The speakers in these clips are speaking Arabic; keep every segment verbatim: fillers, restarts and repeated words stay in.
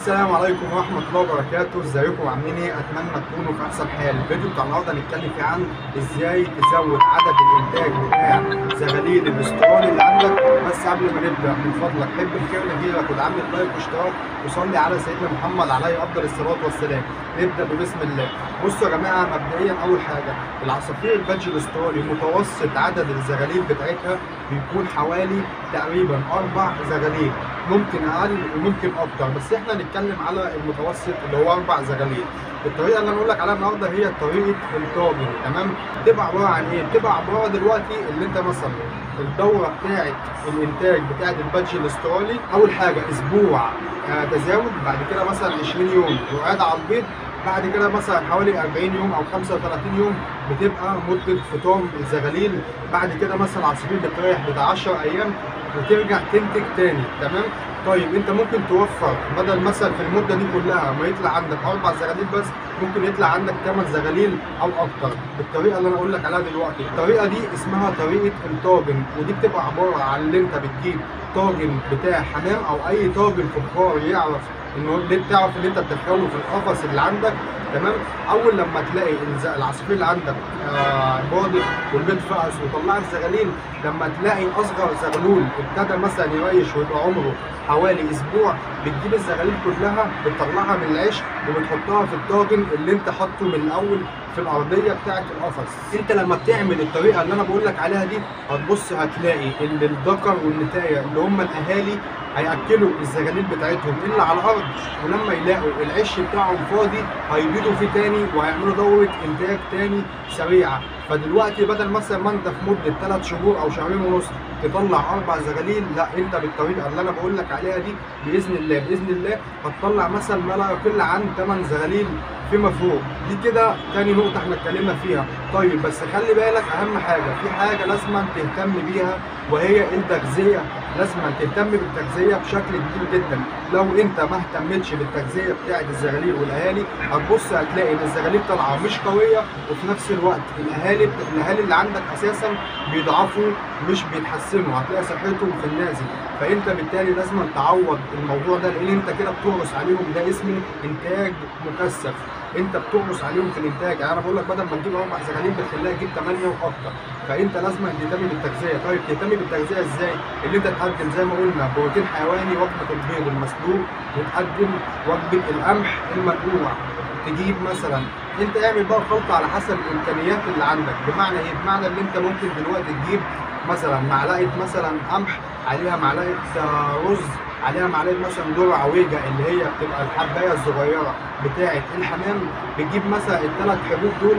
السلام عليكم ورحمة الله وبركاته، ازيكم عاملين ايه؟ اتمنى تكونوا في احسن حال. الفيديو بتاع النهارده هنتكلم فيه عن ازاي تزود عدد الانتاج بتاع زغاليل الاسترالي اللي عندك. بس قبل ما نبدا من فضلك حب الخير لغيرك وتعمل لايك واشتراك وصلي على سيدنا محمد عليه افضل الصلاه والسلام. نبدا بسم الله. بصوا يا جماعه، مبدئيا اول حاجه العصافير البادج الاسترالي متوسط عدد الزغاليل بتاعتها بيكون حوالي تقريبا اربع زغاليل، ممكن اقل وممكن اكتر، بس احنا هنتكلم على المتوسط اللي هو اربع زغاليل. الطريقه اللي انا اقول لك عليها النهارده هي طريقه الطاجن، تمام؟ بتبقى عباره عن ايه؟ بتبقى عباره دلوقتي اللي انت مثلا الدوره بتاعه الانتاج بتاعه البادج الاسترالي، اول حاجه اسبوع آه تزاوج، بعد كده مثلا عشرين يوم وقعد على البيض، بعد كده مثلا حوالي اربعين يوم او خمسة وثلاثين يوم بتبقى مده فطام الزغاليل، بعد كده مثلا العصافير بتريح بتاع عشر ايام وترجع تنتج تاني، تمام؟ طيب انت ممكن توفر بدل مثلا في المده دي كلها ما يطلع عندك اربع زغاليل بس، ممكن يطلع عندك ثمان زغاليل او اكتر بالطريقه اللي انا اقول لك عليها دلوقتي. الطريقه دي اسمها طريقه الطاجن، ودي بتبقى عباره عن اللي انت بتجيب طاجن بتاع حمام او اي طاجن فخار يعرف انه اللي تعرف ان انت تدخله في القفص اللي عندك، تمام؟ اول لما تلاقي العصافير اللي عندك آه باضت والبيض فقس وطلعت زغاليل، لما تلاقي اصغر زغلول ابتدى مثلا يريش ويبقى عمره حوالي اسبوع، بتجيب الزغاليل كلها بتطلعها من العيش وبتحطها في الطاجن اللي انت حاطه من الاول في الارضيه بتاعه القفص. انت لما بتعمل الطريقه اللي انا بقول لك عليها دي هتبص هتلاقي ان الذكر والنتايه اللي هم الاهالي هياكلوا الزغاليل بتاعتهم الا على الارض، ولما يلاقوا العش بتاعهم فاضي هيبيضوا فيه تاني وهيعملوا دوره انتاج تاني سريعه. فدلوقتي بدل مثلا ما انت في مده ثلاث شهور او شهرين ونص تطلع اربع زغاليل، لا، انت بالطريقه اللي انا بقول لك عليها دي باذن الله باذن الله هتطلع مثلا ما لا يقل عن ثمان زغاليل فيما فوق. دي كده تاني نقطه احنا اتكلمنا فيها. طيب بس خلي بالك اهم حاجه، في حاجه لازم تهتم بيها وهي التغذيه. لازم تهتم بالتغذيه بشكل كبير جدا. لو انت ما اهتمتش بالتغذيه بتاعت الزغاليل والاهالي هتبص هتلاقي ان الزغاليل طالعه مش قويه، وفي نفس الوقت الاهالي الاهالي اللي عندك اساسا بيضعفوا مش بيتحسنوا، هتلاقي صحتهم في النازل. فانت بالتالي لازم تعوض الموضوع ده، لان انت كده بتقرص عليهم، ده اسمه انتاج مكثف. انت بتقرص عليهم في الانتاج. يعني انا بقول لك بدل ما تجيب اربع زغاليل بتخليها تجيب ثمانيه واكتر. فانت لازم تهتم بالتغذيه. طيب تهتم بالتغذيه ازاي؟ اللي انت تقدم زي ما قلنا بروتين حيواني، وجبه البيض المسلوق، وتقدم وجبه القمح المنقوع. تجيب مثلا انت اعمل بقى خلطه على حسب الامكانيات اللي عندك. بمعنى ايه؟ بمعنى ان انت ممكن دلوقتي تجيب مثلا معلقه مثلا قمح، عليها معلقه رز، عليها معلقه مثلا ذره عويجه اللي هي بتبقى الحبايه الصغيره بتاعه الحمام. بتجيب مثلا الثلاث حبوب دول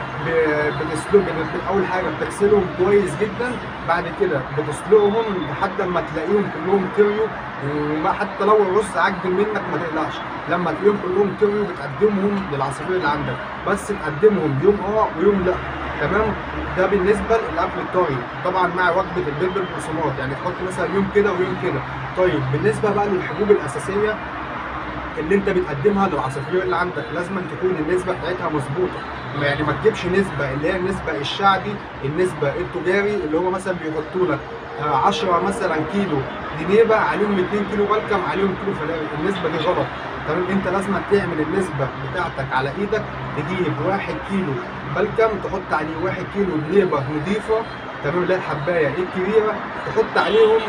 بتسلق، اول حاجه بتغسلهم كويس جدا، بعد كده بتسلقهم لحد ما تلاقيهم كلهم طريوا، وحتى لو الرز عجن منك ما تقلقش، لما تلاقيهم كلهم طريوا بتقدمهم للعصافير اللي عندك، بس تقدمهم يوم اه ويوم لا، تمام؟ ده بالنسبه للاكل الطري، طبعا مع وجبه البيض بالبقسماط، يعني تحط مثلا يوم كده ويوم كده. طيب بالنسبه بقى للحبوب الاساسيه اللي انت بتقدمها للعصافير اللي عندك، لازم تكون النسبه بتاعتها مظبوطه. يعني ما تجيبش نسبه اللي هي النسبه الشعبي، النسبه التجاري اللي هو مثلا بيحطوا لك عشرة مثلا كيلو دنيبه عليهم اتنين كيلو بلكم عليهم كيلو فلاوي. النسبه دي غلط، تمام؟ انت لازم تعمل النسبه بتاعتك على ايدك. تجيب واحد كيلو بلكم تحط عليه واحد كيلو دنيبه نضيفه، تمام؟ اللي هي الحبايه الكبيره، تحط عليهم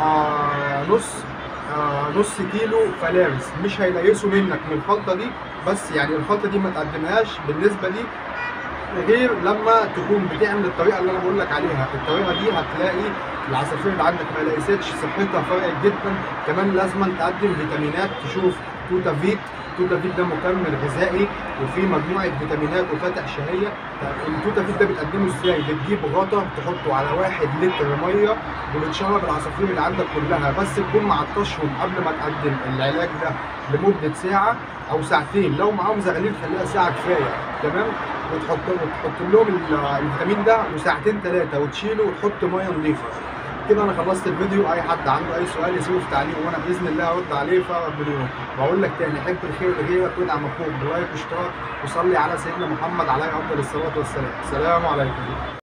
آه نص آه نص كيلو فلارس. مش هيليسوا منك من الخلطه دي، بس يعني الخلطه دي ما تقدمهاش بالنسبه دي غير لما تكون بتعمل الطريقه اللي انا بقول لك عليها. الطريقه دي هتلاقي العصافير اللي عندك ما لقيتش صحتها فرقت جدا. كمان لازم تقدم فيتامينات، تشوف توتا فيت. توتا فيت ده مكمل غذائي وفيه مجموعه فيتامينات وفاتح شهيه. التوتا فيت ده بتقدمه ازاي؟ بتجيب غطا تحطه على واحد لتر ميه وبتشرب العصافير اللي عندك كلها، بس تكون معطشهم قبل ما تقدم العلاج ده لمده ساعه او ساعتين. لو معاهم زغاليل خليها ساعه كفايه، تمام؟ وتحط وتحط لهم الفيتامين ده وساعتين ثلاثه وتشيله وتحط ميه نظيفه. كده انا خلصت الفيديو. اي حد عنده اي سؤال يسيبه في تعليق وانا باذن الله هرد عليه في اقرب فيديو. واقول لك تاني، حب الخير لغيرك وادعم اخوك بلايك واشتراك وصلي على سيدنا محمد عليه افضل الصلاه والسلام. السلام عليكم.